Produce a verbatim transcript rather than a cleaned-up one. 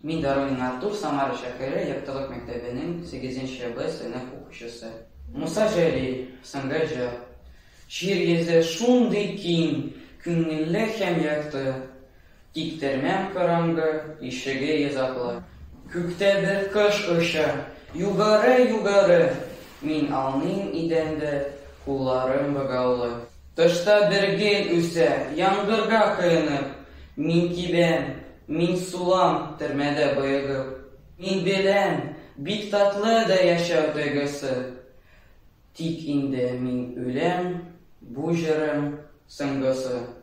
Мин Дароин Артур, Самара шәһәре Яктылык мәктәбенең сигезенче Б сыйныф укучысы. Муса Җәли, Сангажа. Шир йөзе шундый киң, күңелле һәм якты. Тиктермәм караңгы, ишеге йозаклы. Күктә бер кош оча, югары-югары. Мин алның идәндә, кулларым богаулы. Тышта бер гел үсә, яңгырга кыенып. Мин кибәм, мин сулам төрмәдә боегып. Мин беләм, бик татлы да яшәү тойгысы. Тик инде мин үләм, бу җырым соңгысы.